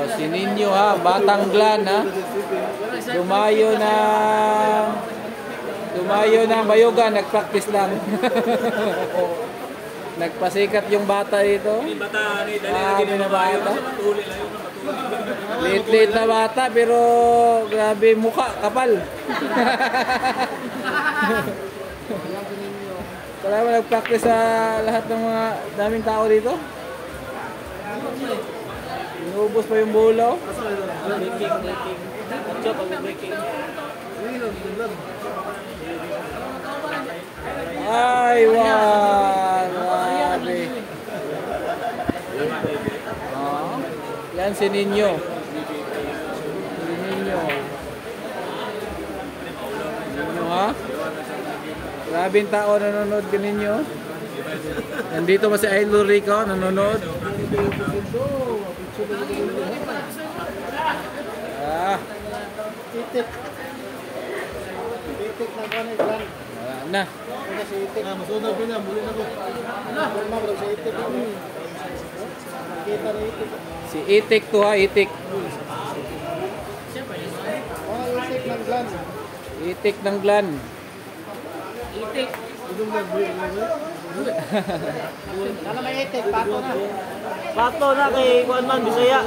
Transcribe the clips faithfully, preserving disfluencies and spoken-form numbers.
Oh, si Ninyo ha, Batang Glan ha. Dumayo na Dumayo na Bayugan, nag-practice lang. Nagpasikat yung bata dito. Bata, ni Ah, na bata. Late-late na bata pero grabe mukha, kapal. Wala ba nag-practice sa lahat ng mga daming tao dito? Inubos pa yung bulaw. Breaking, breaking. Job ang breaking. Ay, wow! Grabe. Oh, yan si Ninyo. Si Ninyo. Ninyo ha? Grabing tao nanonood ka ninyo. Nandito ba si Idol Rico nanonood? Ah. Itik. Itik na gani plan. Wala na. Wala si itik. Ah, masudog din na, muli na ko. Wala, wala si itik. Kita na itik. Si Itik to ha, Itik. Oh, itik ng glan. Itik ng Glan. Itik. Sana may itik, pato na. Pato na kay Kuan Man Bisaya.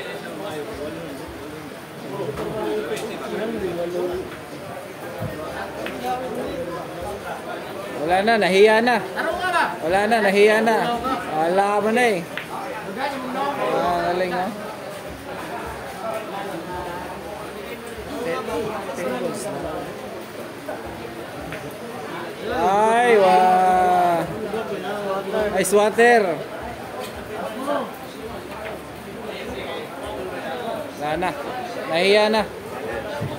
Wala na, nahiya na. Wala na, nahiya na. Wala mo na eh. Ah, galing ha. Ay, wow. Ice water. Wala na. Nahiya na.